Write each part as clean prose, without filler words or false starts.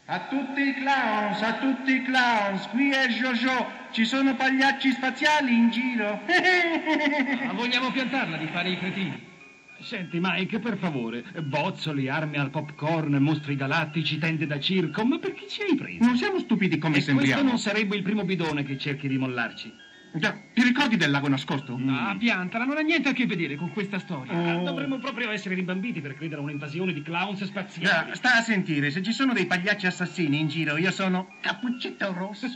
A tutti i clowns, qui è Jojo, ci sono pagliacci spaziali in giro. Ma vogliamo piantarla di fare i cretini? Senti, Mike, per favore, bozzoli, armi al popcorn, mostri galattici, tende da circo, ma perché ci hai preso? Non siamo stupidi come sembriamo. Questo non sarebbe il primo bidone che cerchi di mollarci. Già, ti ricordi del lago nascosto? Ah, piantala, non ha niente a che vedere con questa storia. Dovremmo proprio essere rimbambiti per credere a un'invasione di clowns spaziali. Già, sta a sentire, se ci sono dei pagliacci assassini in giro, io sono Cappuccetto Rosso.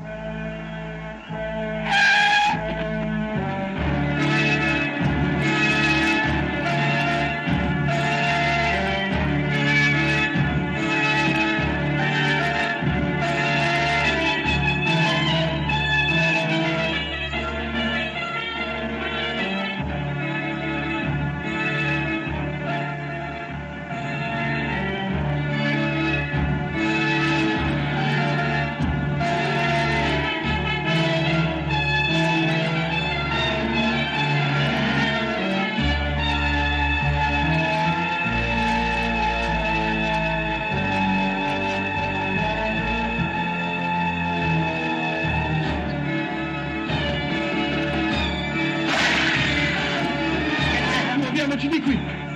Muoviamoci di qui.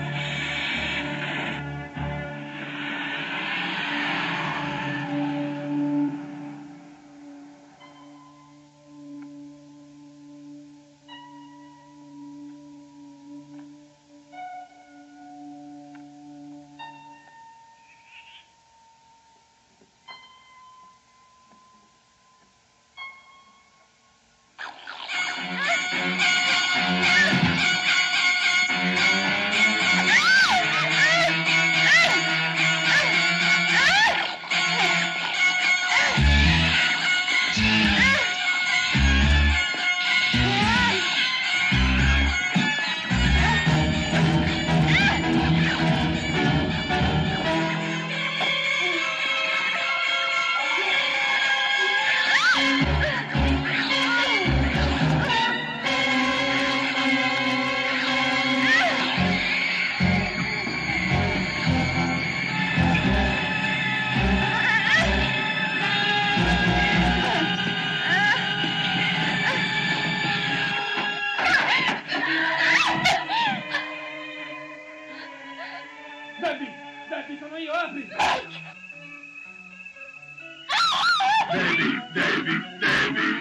Debbie, sono io, apri! Debbie!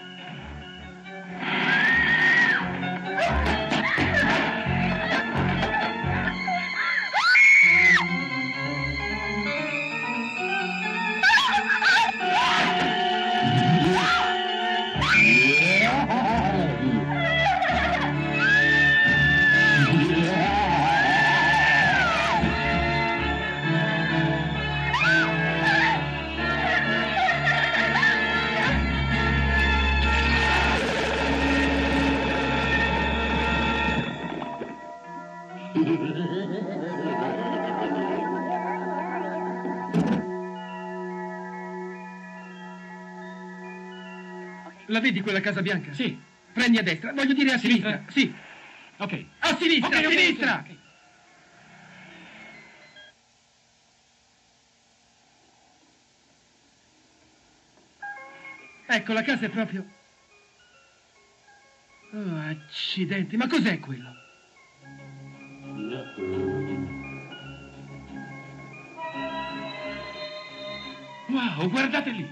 La vedi quella casa bianca? Sì. Prendi a destra, voglio dire a sinistra. Sì. Ok. A sinistra, Ok, a ok, sinistra! ok. Ecco, la casa è proprio... Oh, accidenti, ma cos'è quello? Wow, guardate lì!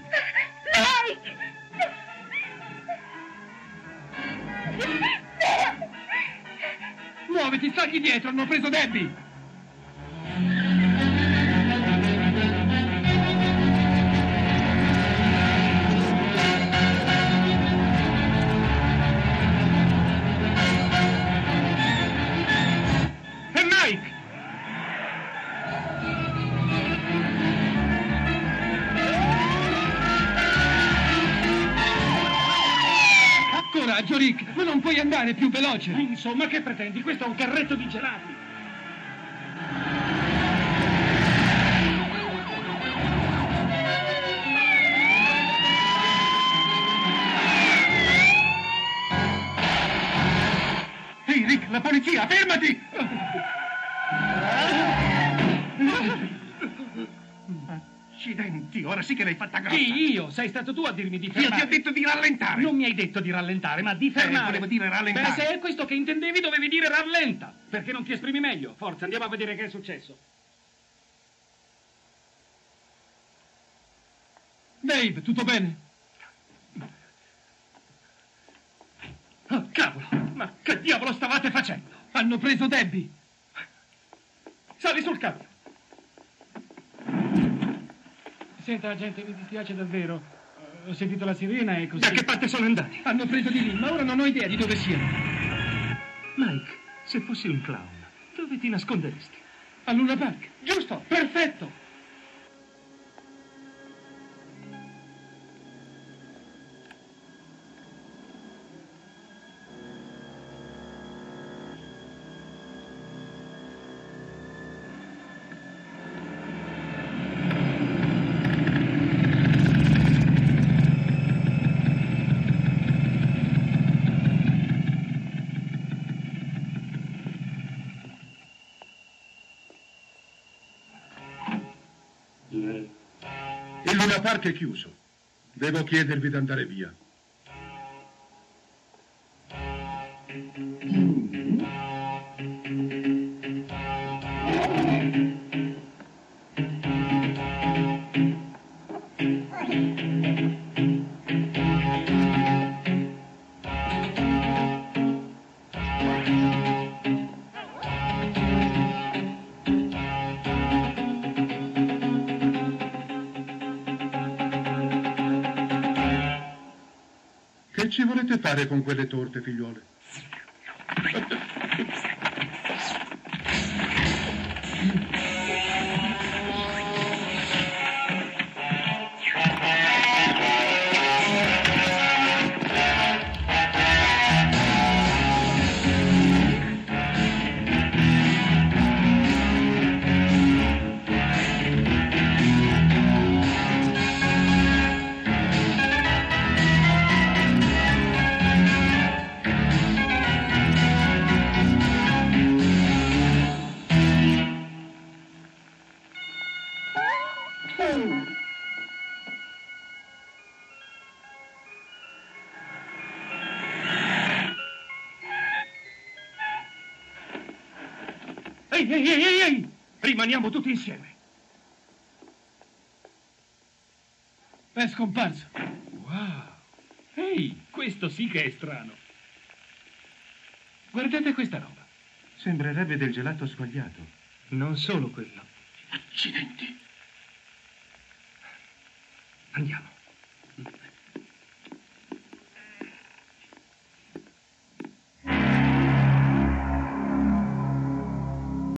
Muoviti, stagli dietro, hanno preso Debbie! E Mike! Coraggio, Rick, ma non puoi andare più veloce! Insomma, che pretendi? Questo è un carretto di gelati. Ehi, Rick, la polizia, fermati! Accidenti, ora sì che l'hai fatta grossa. Chi? Io? Sei stato tu a dirmi di Io fermare. ti ho detto di rallentare. Non mi hai detto di rallentare, ma di fermare. volevo dire rallentare. Beh, se è questo che intendevi, dovevi dire rallenta. Perché non ti esprimi meglio? Forza, andiamo a vedere che è successo. Dave, tutto bene? Oh, cavolo! Ma che diavolo stavate facendo? Hanno preso Debbie. Sali sul camion. Senta, agente, mi dispiace davvero. Ho sentito la sirena e così... Da che parte sono andati? Hanno preso di lì, ma ora non ho idea di dove siano. Mike, se fossi un clown, dove ti nasconderesti? A Luna Park. Giusto, perfetto! Il Luna Park è chiuso. Devo chiedervi di andare via. Che ci volete fare con quelle torte, figliuole? Ehi! Rimaniamo tutti insieme. È scomparso. Wow! Ehi, questo sì che è strano. Guardate questa roba. Sembrerebbe del gelato squagliato. Non solo quello. Accidenti. Andiamo.